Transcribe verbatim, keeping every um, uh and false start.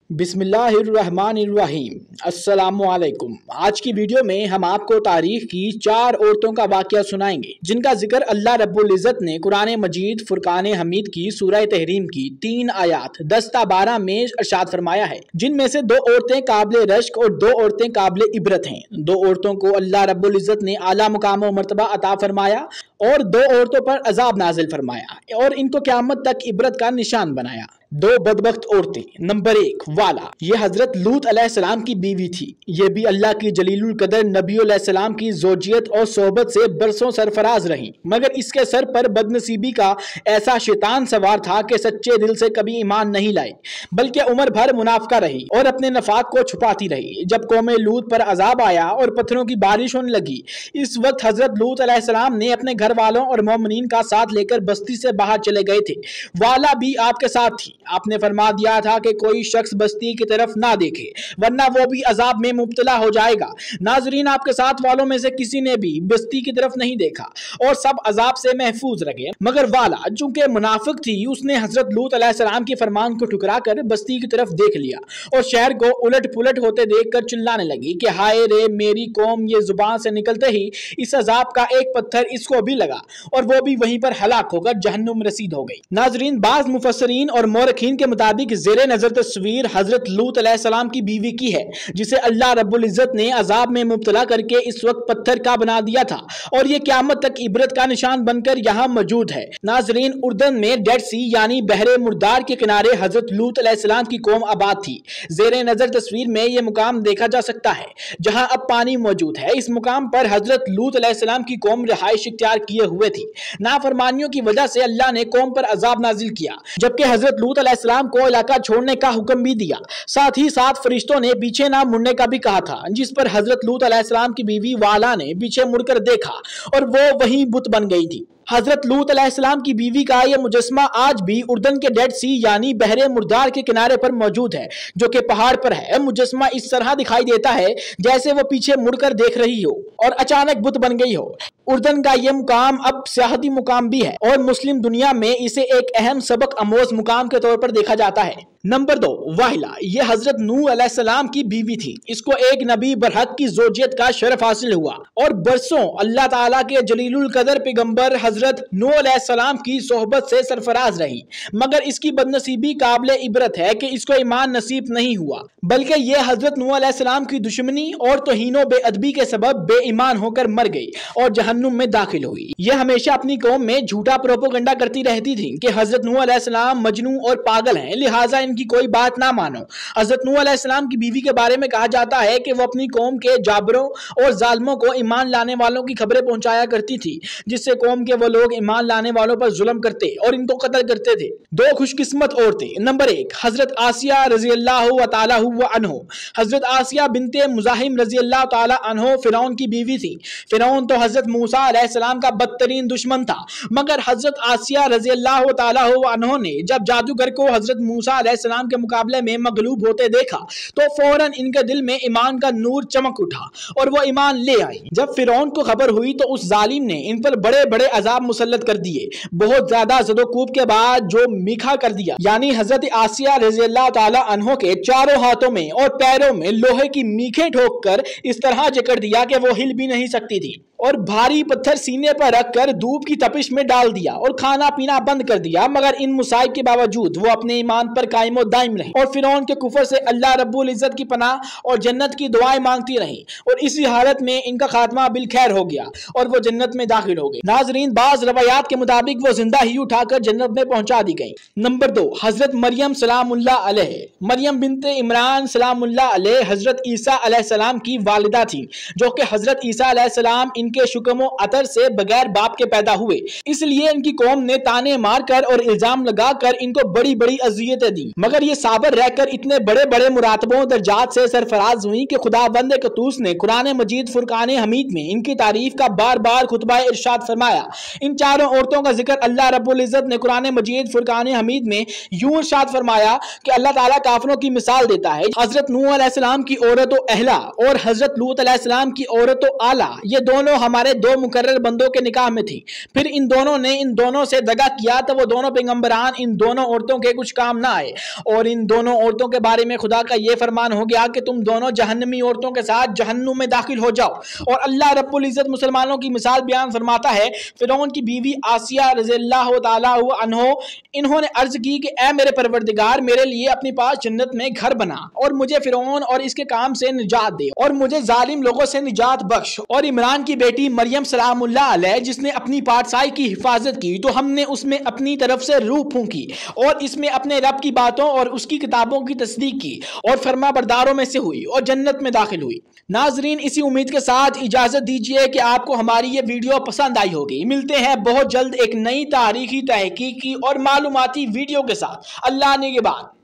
بسم اللہ الرحمن الرحیم۔ السلام علیکم۔ آج کی ویڈیو میں ہم آپ کو تاریخ کی چار عورتوں کا واقعہ سنائیں گے جن کا ذکر اللہ رب العزت نے قرآن مجید فرقان حمید کی سورہ تحریم کی تین آیات دس تا بارہ میں ارشاد فرمایا ہے، جن میں سے دو عورتیں قابل رشک اور دو عورتیں قابل عبرت ہیں۔ دو عورتوں کو اللہ رب العزت نے اعلیٰ مقام و مرتبہ عطا فرمایا اور دو عورتوں پر عذاب نازل فرمایا اور ان کو قیامت تک عبرت کا نشان بنایا۔ دو بدبخت عورتیں۔ نمبر ایک، والا۔ یہ حضرت لوط علیہ السلام کی بیوی تھی۔ یہ بھی اللہ کی جلیل القدر نبی علیہ السلام کی زوجیت اور صحبت سے برسوں سرفراز رہیں، مگر اس کے سر پر بدنصیبی کا ایسا شیطان سوار تھا کہ سچے دل سے کبھی ایمان نہیں لائے، بلکہ عمر بھر منافقہ رہی اور اپنے نفاق کو چھپاتی رہی۔ جب قوم لوط پر عذاب آیا اور پتھروں کی بارش ہونے لگی، اس وقت حضرت لوط علیہ السلام نے اپنے گھر والوں اور مومنین کا ساتھ لے کر بستی سے باہر چلے گئے تھے۔ والا بھی آپ کے ساتھ تھی۔ آپ نے فرما دیا تھا کہ کوئی شخص بستی کی طرف نہ دیکھے ورنہ وہ بھی عذاب میں مبتلا ہو جائے گا۔ ناظرین، آپ کے ساتھ والوں میں سے کسی نے بھی بستی کی طرف نہیں دیکھا اور سب عذاب سے محفوظ رہے، مگر والا چونکہ منافق تھی، اس نے حضرت لوط علیہ السلام کے فرمان کو ٹھکرا کر بستی کی طرف دیکھ لیا اور شہر کو الٹ پلٹ ہوتے دیکھ کر چلانے لگی کہ ہائے رے میری قوم۔ یہ زبان سے نکلتے ہی اس عذاب کا ایک پتھر اس کو بھی لگا اور وہ بھی وہیں پر ہلاک ہو کر جہنم رسید ہو گئی۔ ناظرین، بعض مفسرین اور مورخین کے مطابق زیر نظر تصویر حضرت لوط علیہ السلام کی بیوی کی ہے، جسے اللہ رب العزت نے عذاب میں مبتلا کر کے اس وقت پتھر کا بنا دیا تھا اور یہ قیامت تک عبرت کا نشان بن کر یہاں موجود ہے۔ ناظرین، اردن میں ڈیڈ سی یعنی بحر مردار کے کنارے حضرت لوط علیہ السلام کی قوم آباد تھی۔ زیر نظر تصویر میں یہ مقام دیکھا جا سکتا ہے جہاں اب پانی موجود ہے۔ اس مقام پر حضرت لوط علیہ السلام کی قوم رہائش اختیار کیے ہوئے تھی۔ نافرمانیوں کی وجہ سے اللہ نے قوم پر عذاب نازل کیا، جبکہ حضرت لوط علیہ السلام کو علاقہ چھوڑنے کا حکم بھی دیا۔ ساتھ ہی ساتھ فرشتوں نے پیچھے نہ مڑنے کا بھی کہا تھا، جس پر حضرت لوط علیہ السلام کی بیوی والا نے پیچھے مڑ کر دیکھا اور وہ وہیں بت بن گئی تھی۔ حضرت لوط علیہ السلام کی بیوی کا یہ مجسمہ آج بھی اردن کے ڈیڈ سی یعنی بحر مردار کے کنارے پر موجود ہے، جو کہ پہاڑ پر ہے۔ مجسمہ اس طرح دکھائی دیتا ہے جیسے وہ پیچھے مڑ کر دیکھ رہی ہو اور اچانک بت بن گئی ہو۔ اردن کا یہ مقام اب سیاحتی مقام بھی ہے اور مسلم دنیا میں اسے ایک اہم سبق آموز مقام کے طور پر دیکھا جاتا ہے۔ نمبر دو، واحلہ۔ یہ حضرت نوح علیہ السلام کی بیوی تھی۔ اس کو ایک نبی برحق کی زوجیت کا شرف حاصل ہوا اور برسوں اللہ تعالیٰ کے جلیل القدر پیغمبر حضرت نوح علیہ السلام کی صحبت سے سرفراز رہی، مگر اس کی بدنصیبی قابل عبرت ہے کہ اس کو ایمان نصیب نہیں ہوا، بلکہ یہ حضرت نوح علیہ السلام کی دشمنی اور توہین و بے ادبی کے سبب بے ایمان ہو کر مر گئی اور جہنم میں داخل ہوئی۔ یہ ہمیشہ اپنی قوم میں جھوٹا پروپیگنڈا کرتی رہتی تھی کہ حضرت نوح علیہ السلام مجنون اور پاگل ہیں، لہٰذا ان کی کوئی بات نہ مانو۔ حضرت نوح علیہ السلام کی بیوی کے بارے میں کہا جاتا ہے کہ وہ اپنی قوم کے جابروں اور ظالموں کو ایمان لانے والوں کی خبریں پہنچایا کرتی تھی، جس سے قوم کے وہ لوگ ایمان لانے والوں پر ظلم کرتے اور ان کو قتل کرتے تھے۔ دو خوش قسمت عورتیں۔ نمبر ایک، حضرت آسیہ رضی اللہ تعالی عنہ۔ حضرت آسیہ بنت مزاحم رضی اللہ تعالی عنہ فرعون کی بیوی تھی۔ فرعون تو حضرت موسیٰ علیہ السلام کا بدترین دشمن تھا، مگر حضرت آسیہ رضی اللہ تعالی عنہ نے جب جادوگر کو حضرت موسیٰ علیہ السلام کے مقابلے میں مغلوب ہوتے دیکھا تو فوراً ان کے دل میں ایمان کا نور چمک اٹھا اور وہ ایمان لے آئی۔ جب فرعون کو خبر ہوئی تو اس ظالم نے ان پر بڑے بڑے عذاب مسلط کر دیے۔ بہت زیادہ زد و کوب کے بعد جو میکھا کر دیا، یعنی حضرت آسیہ رضی اللہ تعالی عنہ کے چاروں ہاتھوں میں اور پیروں میں لوہے کی میکھیں ٹھوک کر اس طرح جکڑ دیا کہ وہ ہل بھی نہیں سکتی تھی، اور بھاری پتھر سینے پر رکھ کر دھوپ کی تپش میں ڈال دیا اور کھانا پینا بند کر دیا، مگر ان مصائب کے باوجود وہ اپنے ایمان پر قائم و دائم رہی اور فرعون کے کفر سے اللہ رب العزت کی پناہ اور جنت کی دعائیں مانگتی رہی، اور اسی حالت میں ان کا خاتمہ بالخیر ہو گیا اور وہ جنت میں داخل ہو گئی۔ ناظرین، بعض روایات کے مطابق وہ زندہ ہی اٹھا کر جنت میں پہنچا دی گئی۔ نمبر دو، حضرت مریم سلام اللہ علیہ۔ مریم بنت عمران سلام اللہ علیہ حضرت عیسیٰ علیہ السلام کی والدہ تھی، جو کہ حضرت عیسیٰ علیہ السلام ان کے شکم و عطر سے بغیر باپ کے پیدا ہوئے، اس لیے ان کی قوم نے تانے مار کر اور الزام لگا کر ان کو بڑی بڑی اذیتیں دی، مگر یہ صابر رہ کر اتنے بڑے بڑے مراتبوں درجات سے سرفراز ہوئی کہ خدا بند قدوس نے قرآن مجید فرقان حمید میں ان کی تعریف کا بار بار خطبہ ارشاد فرمایا۔ ان چاروں عورتوں کا ذکر اللہ رب العزت نے قرآن مجید فرقان حمید میں یوں ارشاد فرمایا کہ اللہ تعالیٰ کافروں کی مثال دیتا ہے۔ حضرت نوح علیہ السلام کی عورت و اہلا اور حضرت لوط علیہ السلام کی عورت و آلہ، یہ دونوں दोनों हमारे दो मुकर्रर बंदों के निकाह में थी। फिर इन दोनों ने इन दोनों से दगा किया तो वो दोनों पैगंबरान इन दोनों औरतों के कुछ काम ना आए, और इन दोनों औरतों के बारे में खुदा का ये फरमान हो गया कि तुम दोनों जहन्नमी औरतों के साथ जहन्नुम में दाखिल हो जाओ। और अल्लाह रब्बुल इज्जत मुसलमानों की मिसाल बयान फरमाता है। फिरौन की बीवी आसिया रज़ियल्लाहु ताला अन्हा, इन्होंने अर्ज की कि ऐ मेरे परवरदिगार, मेरे लिए अपनी पास जन्नत में घर बना और मुझे फिरौन और इसके काम से निजात दे और मुझे जालिम लोगों से निजात बख्श। और इमरान की बेटी मरियम सलामुल्लाह अलैह जिसने अपनी पाठशाई की हिफाजत की तो हमने उसमें अपनी तरफ से रूह फूंकी और इसमें अपने रब की बातों और उसकी किताबों की तस्दीक की और फरमा बरदारों में से हुई और जन्नत में दाखिल हुई। नाजरीन, इसी उम्मीद के साथ इजाजत दीजिए कि आपको हमारी ये वीडियो पसंद आई होगी। मिलते हैं बहुत जल्द एक नई तारीखी, तहकीकी और मालूमाती वीडियो के साथ। अल्लाह ने के बाद।